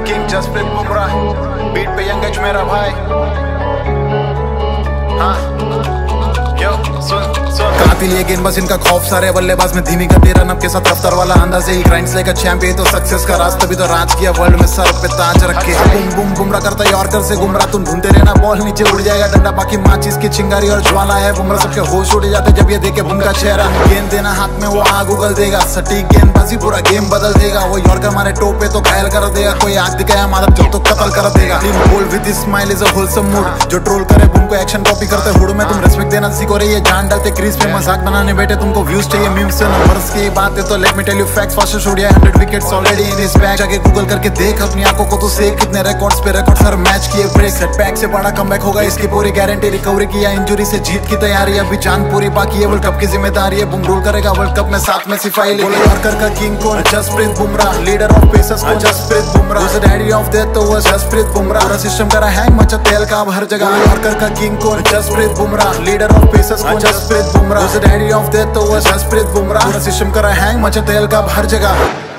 King Jasprit Bumrah, beat पे young age मेरा भाई। हाँ यो सुन कातिल ये गेंदबाज इनका खौफ सारे बल्लेबाज में धीमी गति रन के साथ रफ्तार वाला अंदाज ही ग्राइंड्स लेकर चैंपियन तो सक्सेस का रास्ता भी तो राज किया वर्ल्ड में सर पे ताज रखे। बूम बूम बुमराह करता यॉर्कर से गुमराह, तुम ढूंढते रहना बॉल नीचे उड़ जाएगा डंडा, बाकी माचिस की चिंगारी और ज्वाला है। बुमराह सबके होश उड़ जाते जब ये देखे बुम का चेहरा। गेंद देना हाथ में वो आग उगल देगा, सटीक गेंदबाजी पूरा गेम बदल देगा। वो यॉर्कर मारे टोप पे तो घायल कर देगा, कोई आग दिखाया मादर जो तो कत्ल कर देगा। बोल with smile is a wholesome mood, जो ट्रोल करे बुम को एक्शन कॉपी करते हुड में। तुम रेस्पेक्ट देना सीखो रे, ये जान डालते क्रीज पे मजाक बनाने बैठे। तुमको व्यूज चाहिए मीम्स से नंबर्स की बात है तो let me tell you facts. Fast shoot 100 wickets already in his bag. जाके गूगल करके देख अपनी आंखों को तो सेक, कितने रिकॉर्ड्स पे रिकॉर्ड्स हर मैच किए ब्रेक। सेटबैक से बड़ा कमबैक होगा इसकी पूरी गारंटी, रिकवरी की या इंजरी से जीत की तैयारी। अभी जान पूरी बाकी है, वर्ल्ड कप की जिम्मेदारी है। बुम रूल करेगा वर्ल्ड कप में साथ में सिपाही। यॉर्कर का किंग कौन? Jasprit Bumrah, leader of pacers कौन? Jasprit Bumrah, daddy of death तो वो जसप्रीत बुमराह। पूरा सिस्टम करा हैंग, मचा तेल का हर जगह। यॉर्कर का किंग कौन? Jasprit Bumrah, leader of pacers कौन? Jasprit Bumrah, daddy of death तो वो जसप्रीत बुमराह। पूरा सिस्टम करा हैंग, मचा तेल का हर जगह।